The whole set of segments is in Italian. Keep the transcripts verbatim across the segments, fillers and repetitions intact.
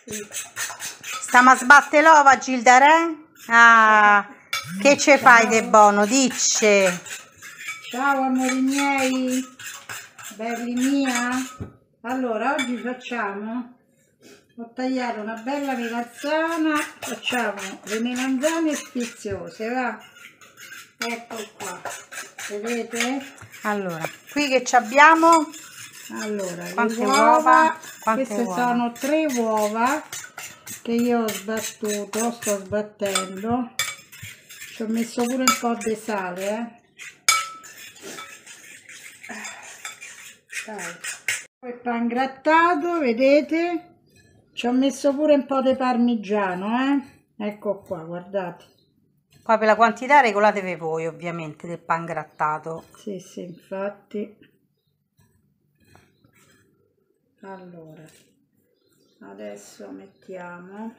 Stiamo a sbattere l'ova, Gildare? Ah, che ce fai di buono? Dice. Ciao amori miei, belli mia. Allora, oggi facciamo, ho tagliato una bella melanzana, facciamo le melanzane sfiziose, va? Ecco qua, vedete? Allora, qui che ci abbiamo? Allora, quante le uova? uova, Quante queste uova? sono tre uova che io ho sbattuto, sto sbattendo, ci ho messo pure un po' di sale, eh. Dai. Poi il pan grattato, vedete? Ci ho messo pure un po' di parmigiano, eh? Ecco qua, guardate. Poi per la quantità regolatevi voi, ovviamente, del pan grattato. Sì, sì, infatti. Allora, adesso mettiamo,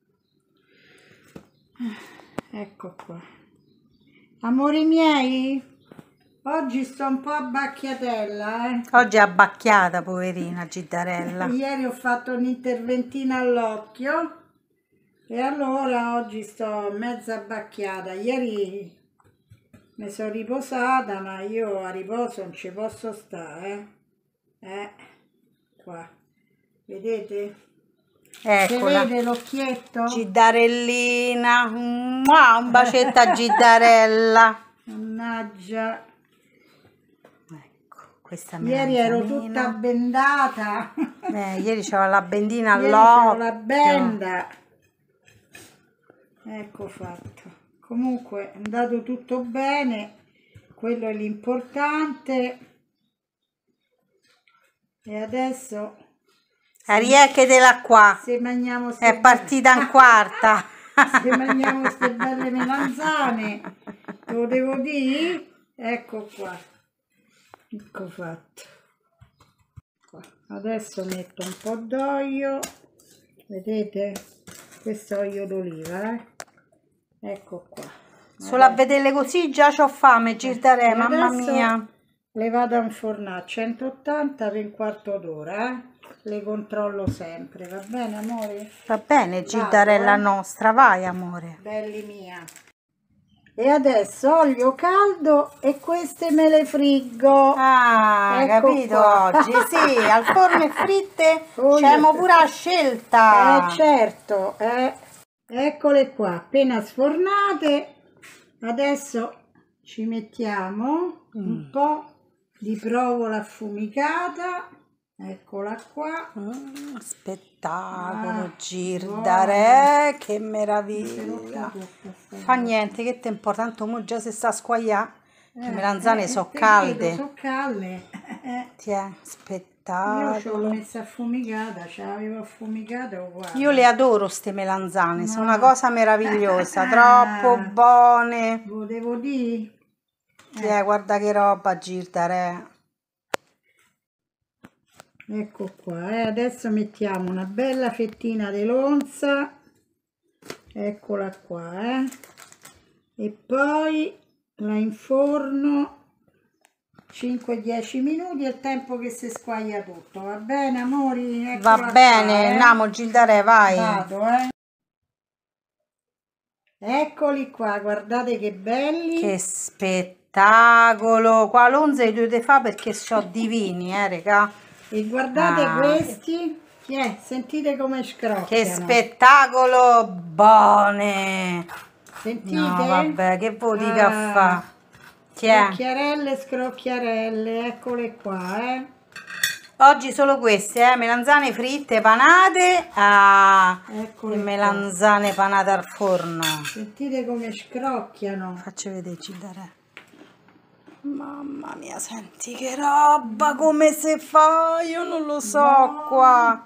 ecco qua. Amori miei, oggi sto un po' abbacchiatella, eh. Oggi è abbacchiata, poverina Gildarella. Ieri ho fatto un'interventina all'occhio e allora oggi sto mezza abbacchiata. Ieri mi sono riposata, ma io a riposo non ci posso stare, eh. Eh, qua, vedete? Eccola. Vede l'occhietto? Gildarellina, mua, un bacetto a Gildarella. Mannaggia. Ecco, questa Ieri ero melanzanina. tutta bendata. Eh, ieri c'era la bendina Ieri c'avevo all'occhio. la benda. Ecco fatto. Comunque è andato tutto bene, quello è l'importante. E adesso Riechetela qua. se mangiamo È partita in quarta. se mangiamo queste belle melanzane, te lo devo dire? Ecco qua. Ecco fatto. Qua. Adesso metto un po' d'olio, vedete? Questo olio d'oliva, eh? Ecco qua. Solo a vederle così già c'ho fame, Gildare, mamma Adesso mia. le vado a infornare a centottanta per un quarto d'ora, eh? Le controllo sempre, va bene amore? Va bene, Gildarella eh? nostra, vai amore. Belli mia. E adesso olio caldo e queste me le friggo. Ah, Ecco capito qua. oggi, sì, al forno e fritte Olio- c'è pure la scelta. Eh certo, eh. Eccole qua, appena sfornate. Adesso ci mettiamo Mm. un po' di provola affumicata. Eccola qua. Mm, spettacolo, Ah, Girdare, che buona. meraviglia. Fa Fa niente, che te importa, tanto mo già si sta a squagliare. Le Eh, melanzane eh, sono te calde. vedo, so calde. Eh, Tiè, io ci ho spettacolo. messa affumicata, ce l'avevo affumicata uguale. Io le adoro ste melanzane, sono una No. cosa meravigliosa, troppo buone. Lo devo dire? Tiè, guarda che roba, Girdare. Ecco qua, eh. Adesso mettiamo una bella fettina di lonza, eccola qua, eh. E poi la inforno cinque dieci minuti, è il tempo che si squaglia tutto, va bene amori? Eccola Va bene, qua, eh. andiamo Gildare, vai. Vado, eh. Eccoli qua, guardate che belli. Che spettacolo. Qua l'onze dovete fare perché so divini, eh, raga. E guardate Ah. questi, chi è? Sentite come scrocchiano. Che spettacolo buone. Sentite? No, vabbè, che vuol dire a Ah. fa? Tiè. Scrocchiarelle, scrocchiarelle, eccole qua, eh. Oggi solo queste, eh, melanzane fritte, panate, ah, Eccole e qua. melanzane panate al forno. Sentite come scrocchiano. Faccio vedere, Gildare. Mamma mia, senti che roba, come si fa? Io non lo so Buone. qua.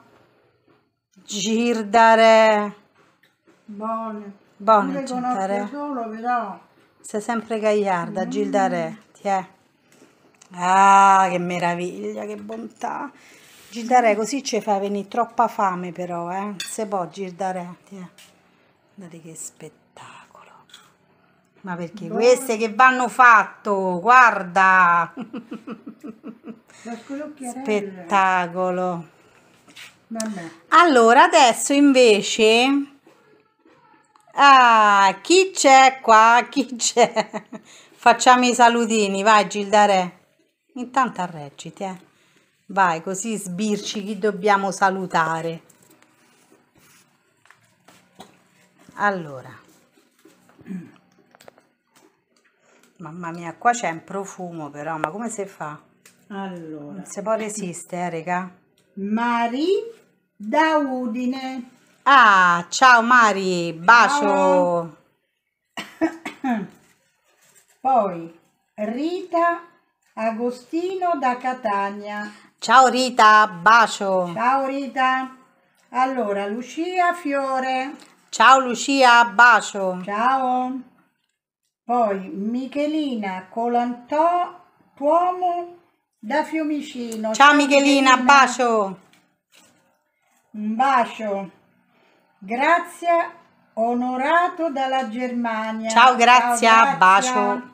Girdare. Buone. Buone, Pure con Gildare. occhio solo, però. Sei sempre gagliarda, Mm. Gildare. Tiè. Ah, che meraviglia, che bontà. Gildare, così ci fa venire troppa fame però, eh. Se può, Gildare. Tiè. Guardate che spettacolo. Ma perché Buone. queste che vanno fatto, guarda. La scrocchiarella. Spettacolo. Vabbè. Allora, adesso invece... Ah, chi c'è qua? Chi c'è? Facciamo i salutini, vai Gildare. Intanto arreggiti, eh. Vai, così sbirci chi dobbiamo salutare. Allora. Mamma mia, qua c'è un profumo però, ma come si fa? Allora, Non si può resistere, eh, raga. Mari da Udine. Ah, ciao Mari, bacio. Poi Rita Agostino da Catania. Ciao Rita, bacio. Ciao Rita. Allora, Lucia Fiore. Ciao Lucia, bacio. Ciao. Poi Michelina Colantò Tuomo da Fiumicino. Ciao Michelina, bacio. Un bacio. Grazia Onorato dalla Germania. Ciao Grazia, Ciao, Grazia. bacio.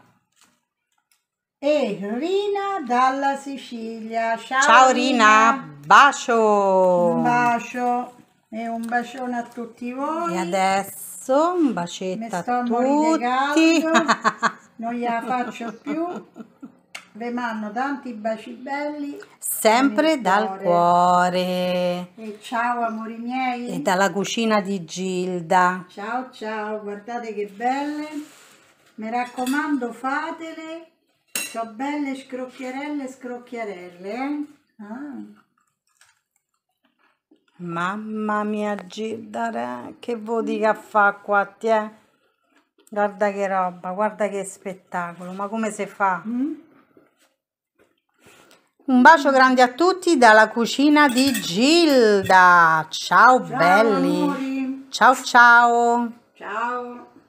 E Rina dalla Sicilia. Ciao, Ciao Rina, bacio. Un bacio e un bacione a tutti voi. E adesso un Mi bacetto a sto a morire tutti. caldo, non gliela faccio più. Vi mando tanti baci belli. Sempre con il dal cuore. E ciao amori miei. E dalla cucina di Gilda. Ciao ciao, guardate che belle. Mi raccomando, fatele. Sono belle scrocchiarelle scrocchiarelle, eh? Ah. Mamma mia Gilda, che vodica fa qua, te? Guarda che roba, guarda che spettacolo, ma come si fa? Mm? Un bacio grande a tutti dalla cucina di Gilda. Ciao, Ciao belli. amori. Ciao ciao. Ciao.